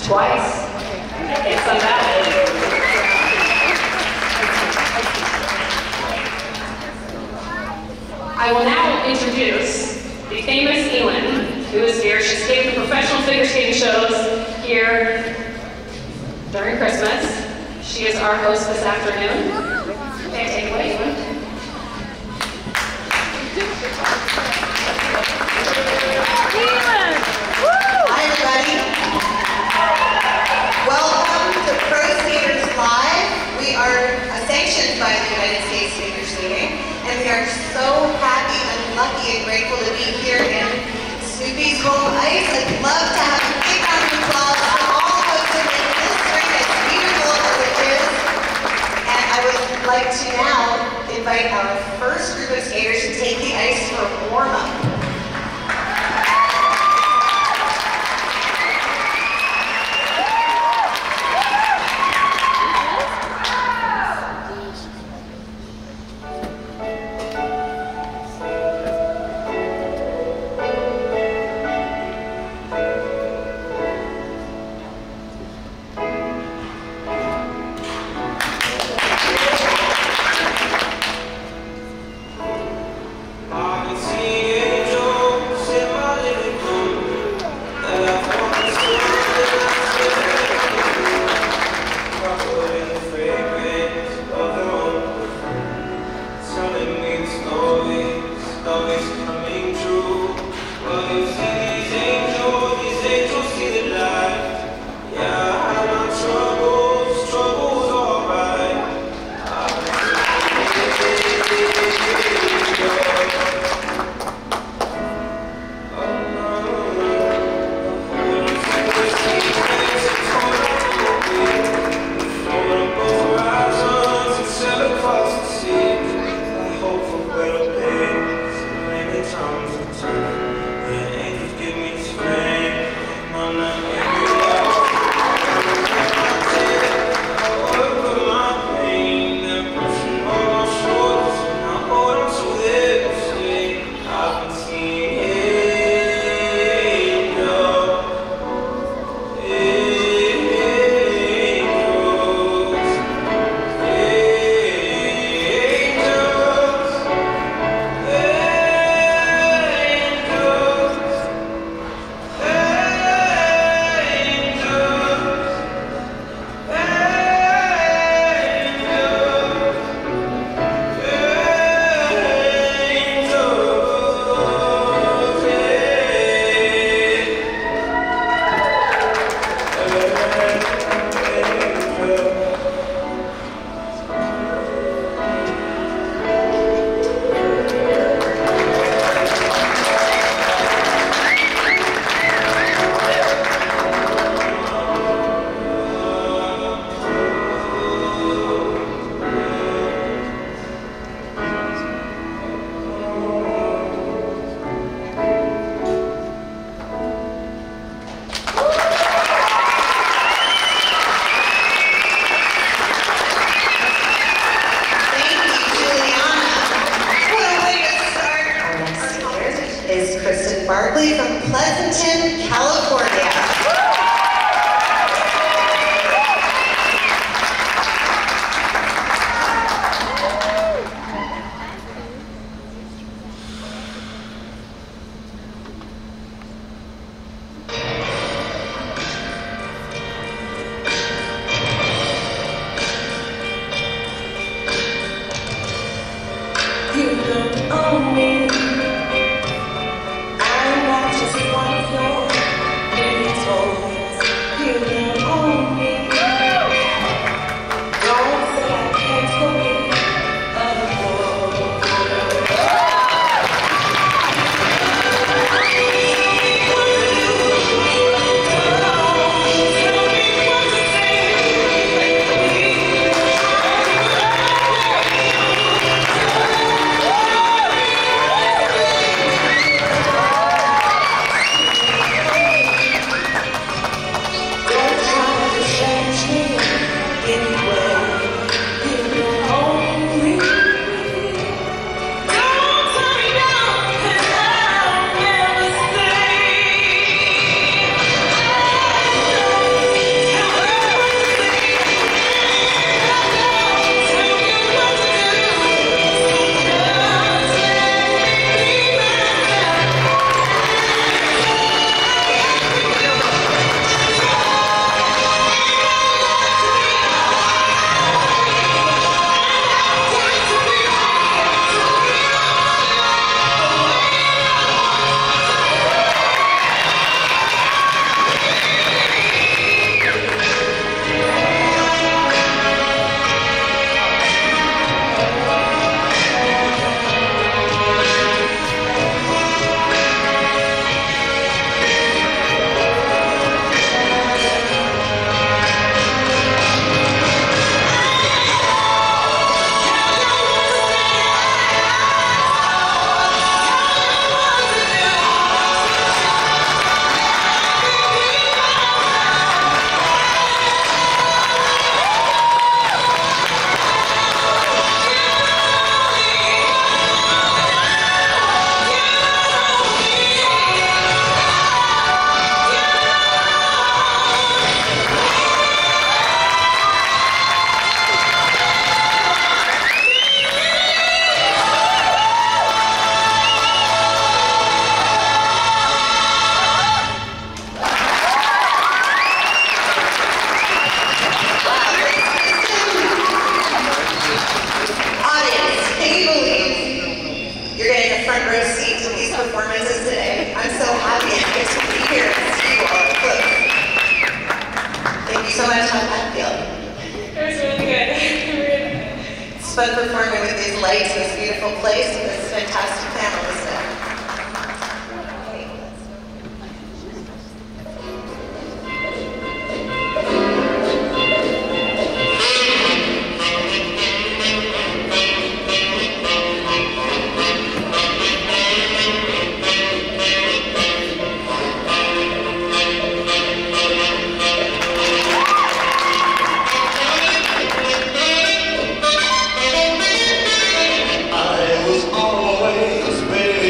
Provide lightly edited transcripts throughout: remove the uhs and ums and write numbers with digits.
Twice. It's on that. I will now introduce the famous Elin, who is here. She's skated the professional figure skating shows here during Christmas. She is our host this afternoon. Okay, take it away, Elin. Hi, everybody. Welcome to Pro Skaters Live. We are sanctioned by the United States Figure Skating, and we are so happy and lucky and grateful to be here in Snoopy's home ice. I'd love to have a big round of applause for all of us in this ring, as beautiful as it is. And I would like to now invite our first group of skaters to take the ice for a warm-up. so much. How'd that feel? It was really good. It's fun performing with these lights in this beautiful place with this fantastic panelist there. I was always ready.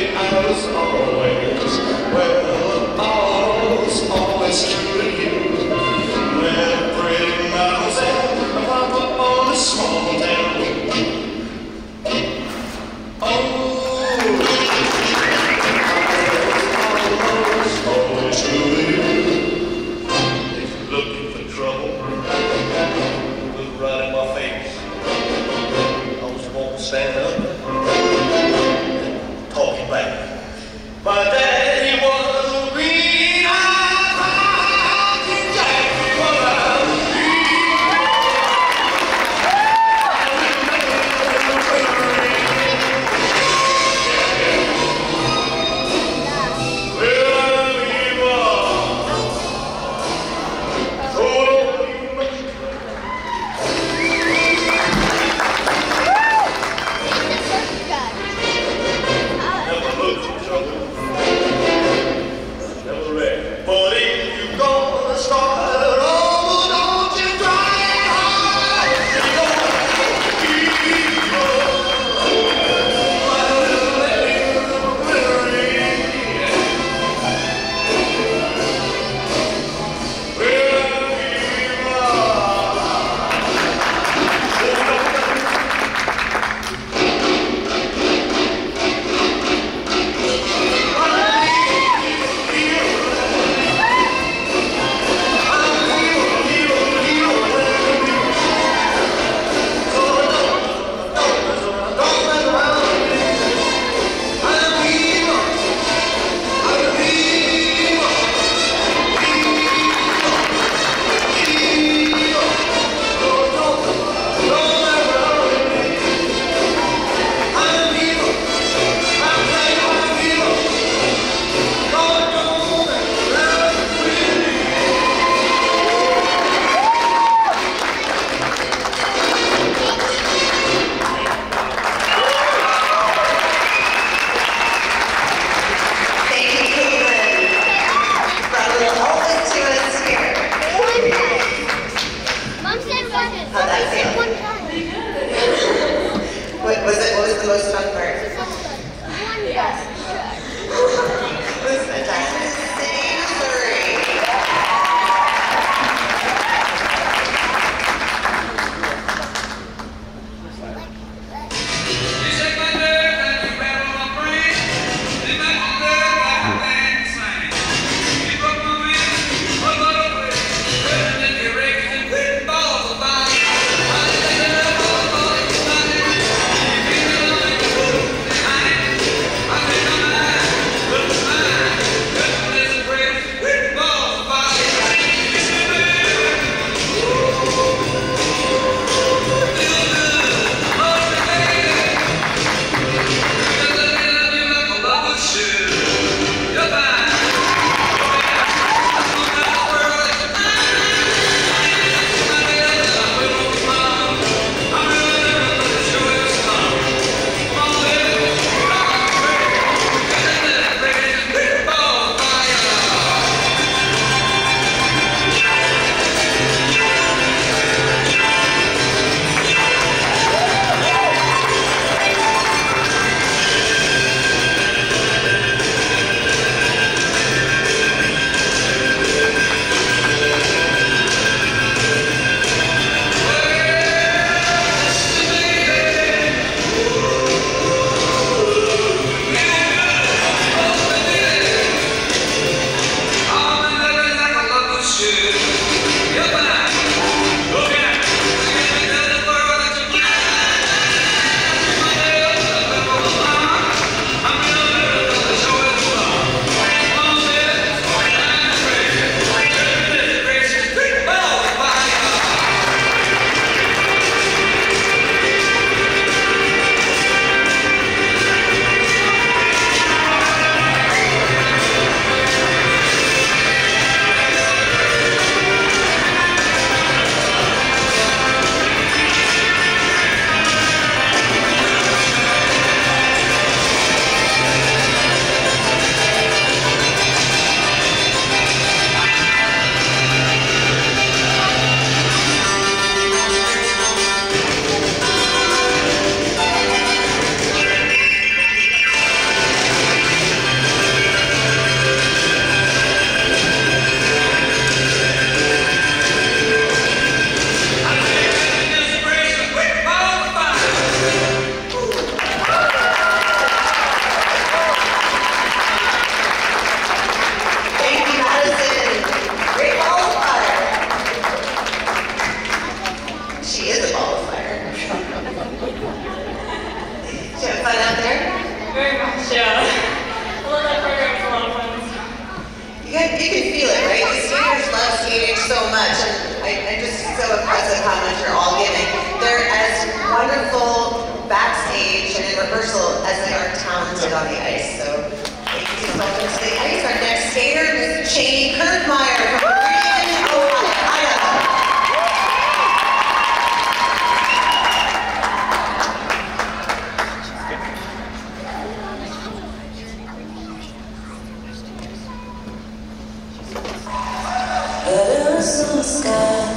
colors of the sky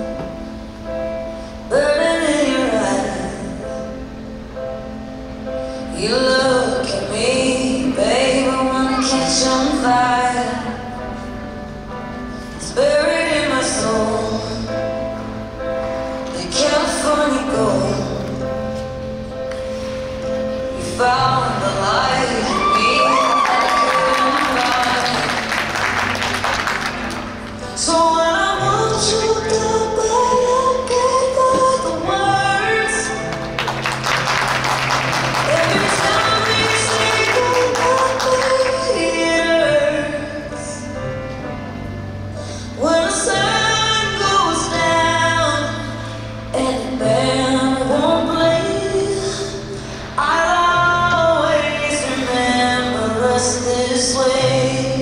burning in your eyes. You look at me, babe, I wanna catch on fire. It's buried in my soul, the California gold. You found the light in me that I couldn't find. So when I want you goodbye, I can't find the words. Every time we say goodbye, baby, it hurts. When the sun goes down and the band won't play, I'll always remember us this way.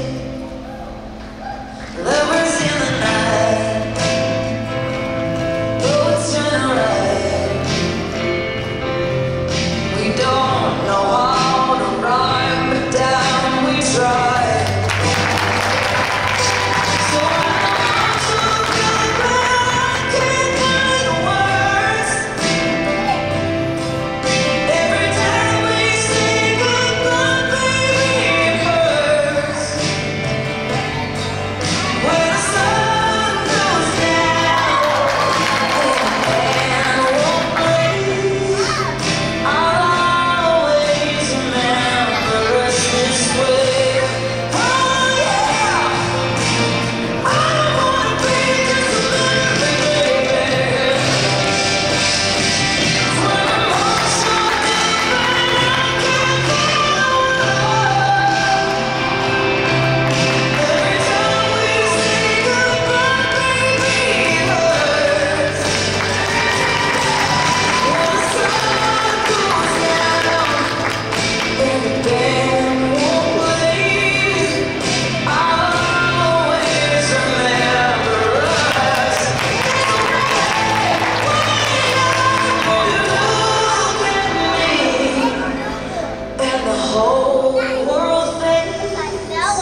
Lovers in the night, though it's turning right. We don't know how to rhyme, but damn, we try. So I want you goodbye, I can't find the words. Every time we say goodbye, baby, it hurts. When the sun goes down and won't play, I'll always remember us this way. Oh yeah, I wanna be just a little bit baby. When I'm all shut down and I can't find the words. Every time we say goodbye, baby, it hurts. When the sun goes down and the band won't play, I'll always remember us. When you look at me and the whole world fades, I'll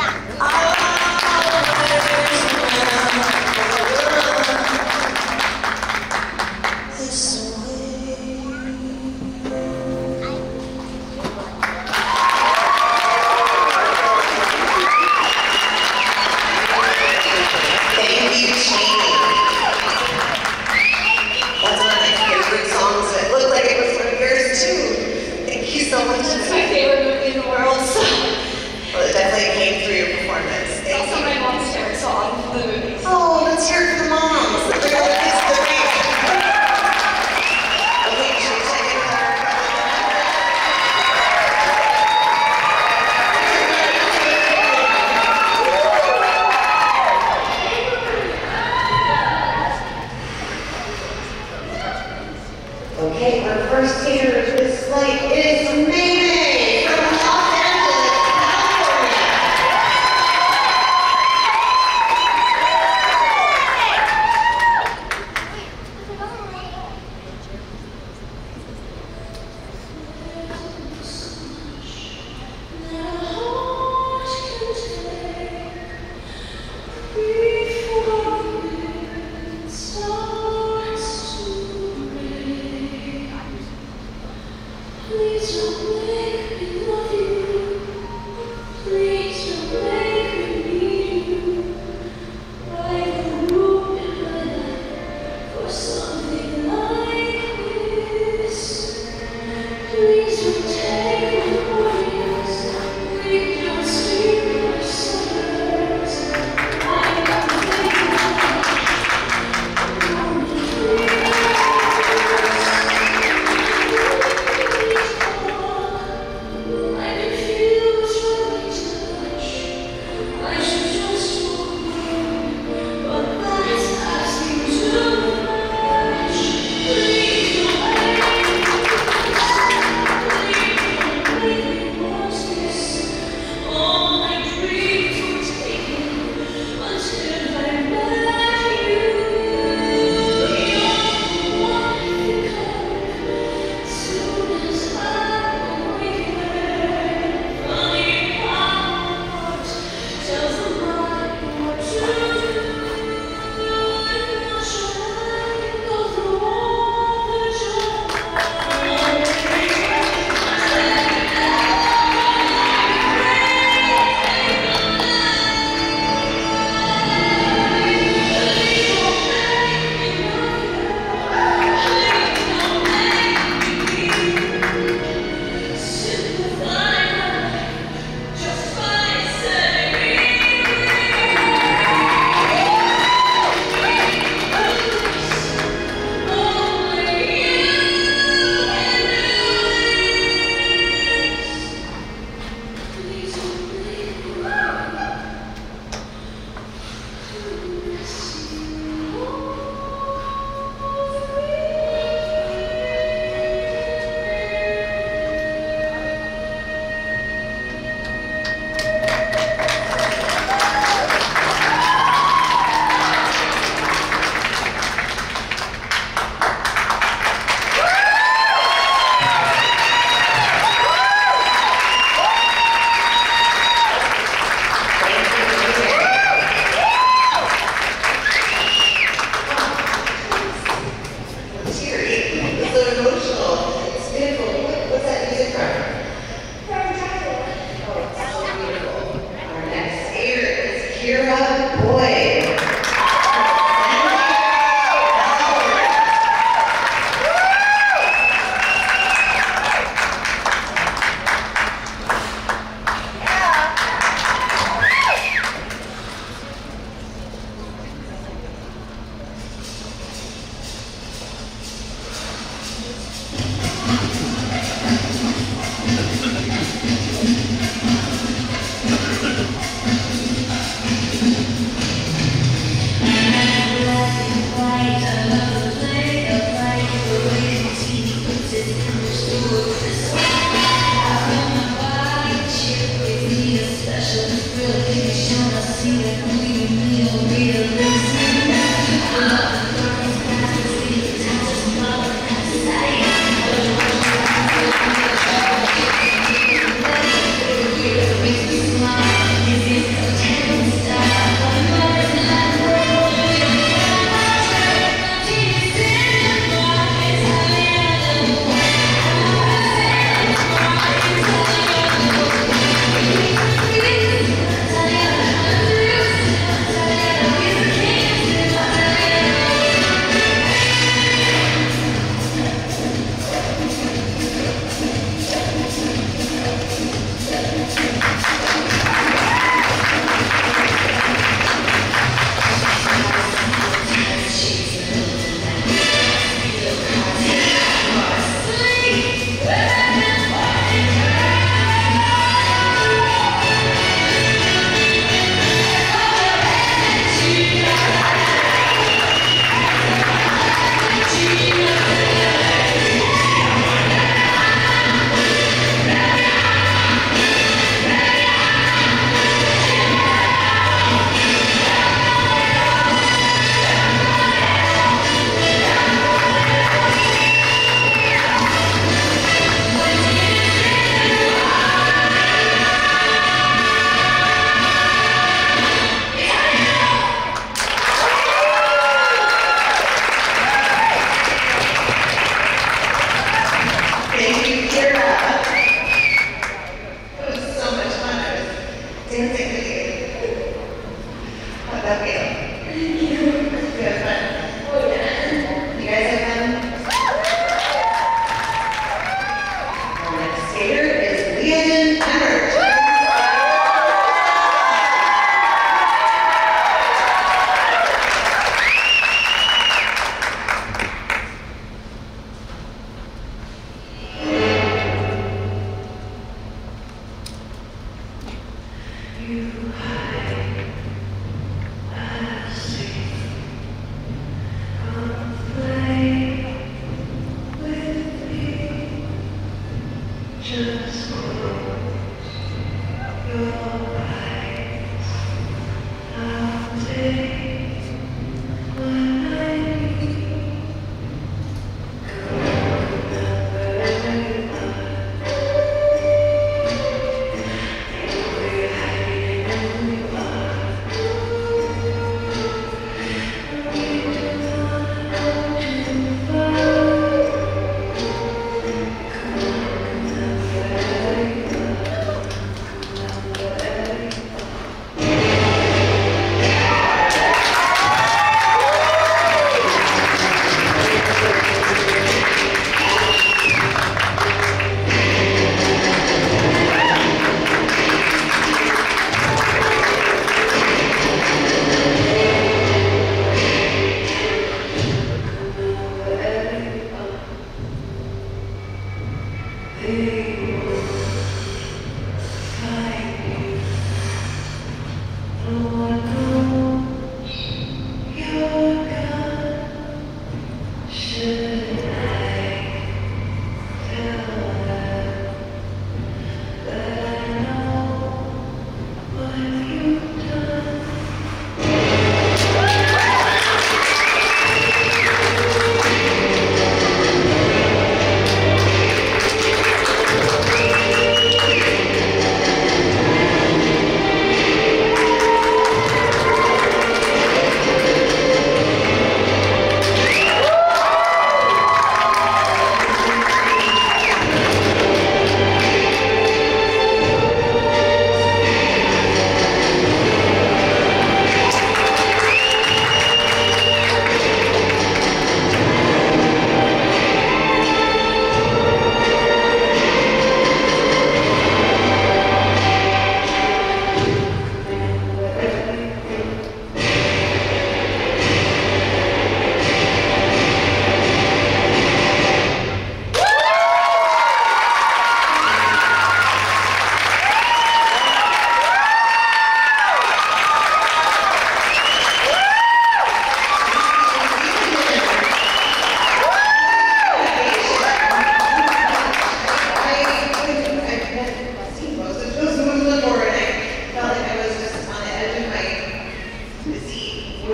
always remember this way. Thank you, Cheney. That's one of my favorite songs. It looked like it was one of yours too. Thank you so much. It's my favorite movie in the world, so Well, it definitely came through your performance. it's Thank also you. my mom's favorite song in the movie. Oh, let's hear it for the moms. They're like, it's the big. Okay, should we check in with our Okay, our first singer of this flight is Mayday from Los Angeles, California.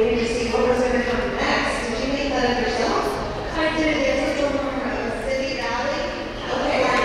waiting to see what was going to come next. Did you make that up yourself? I did, yes, it's over. City Valley? Okay.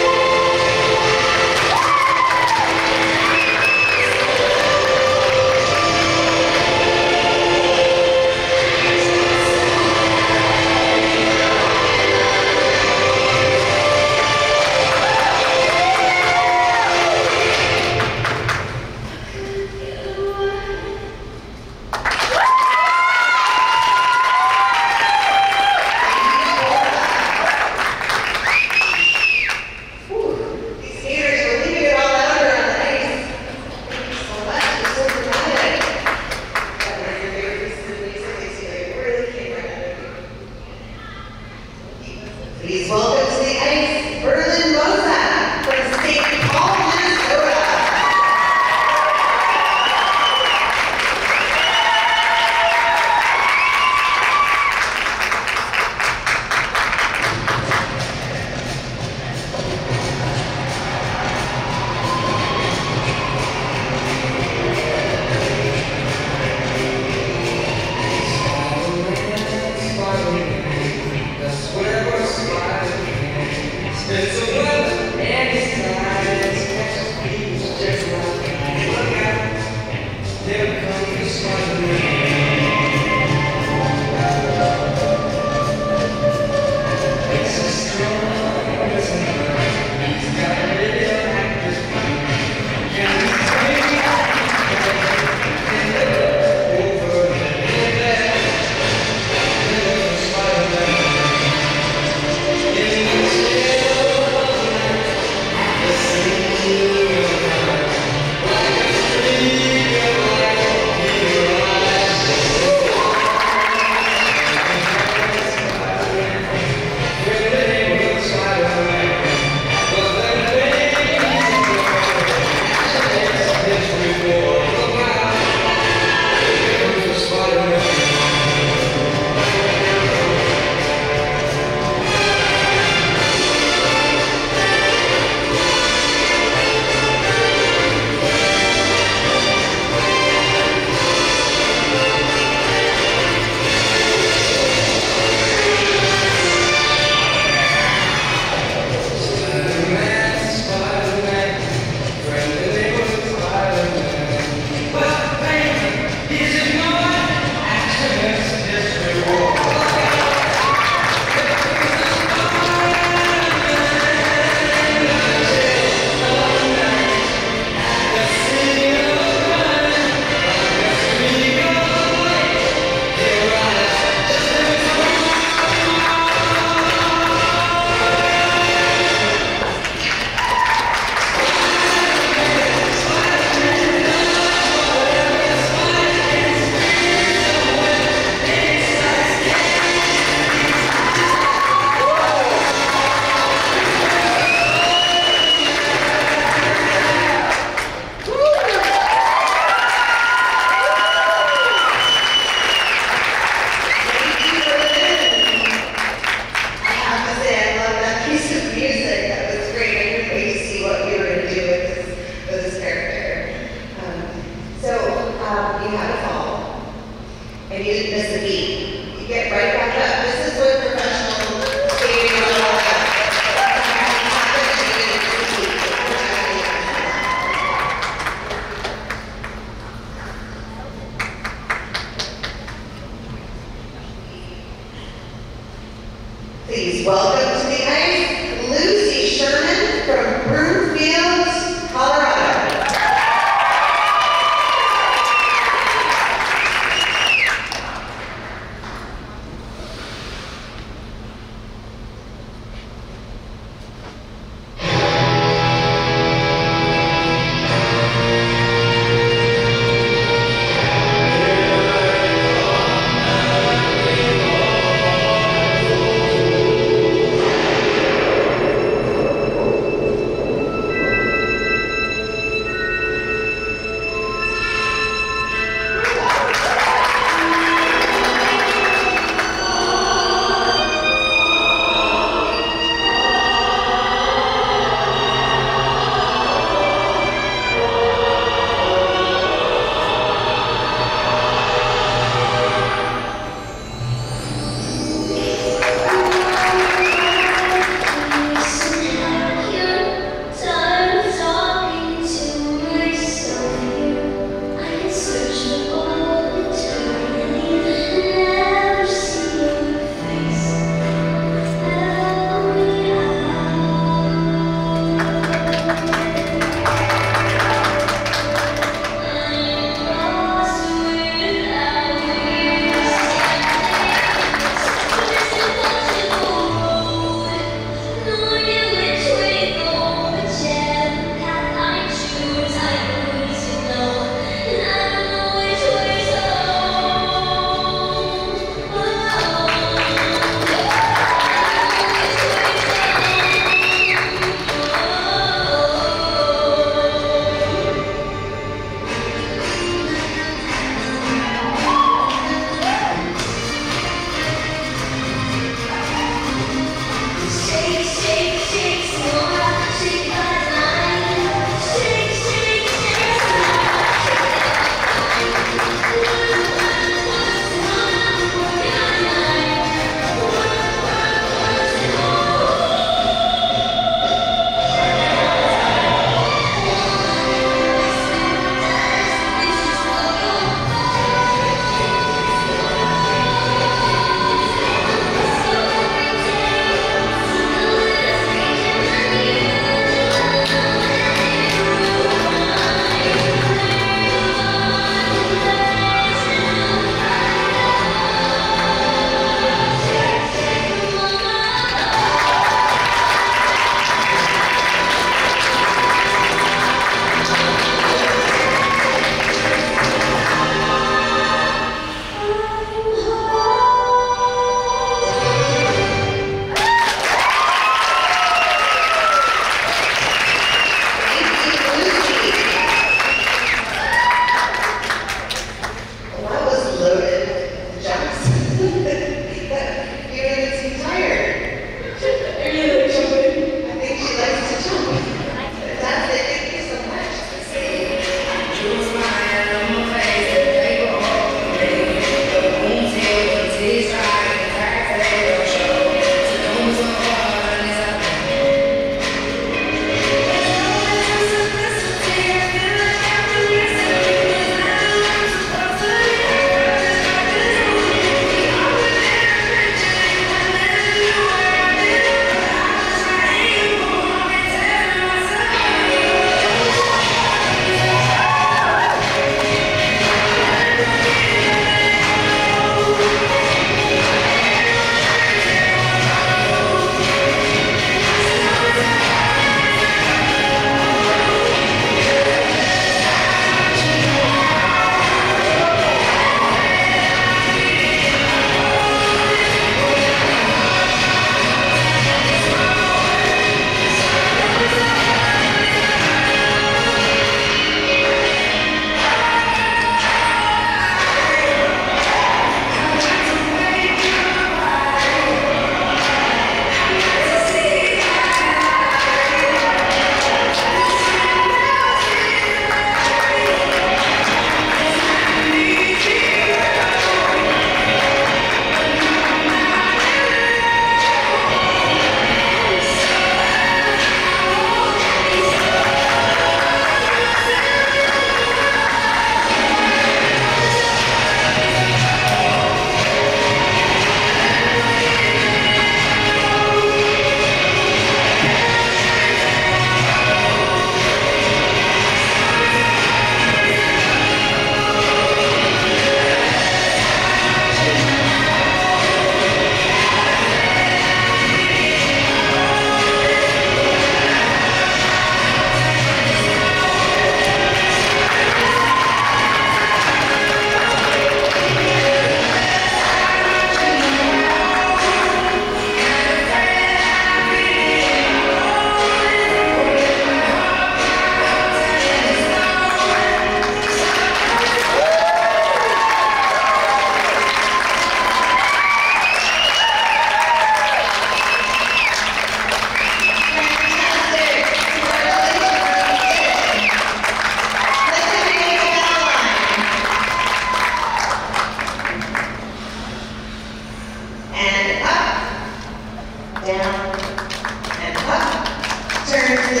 her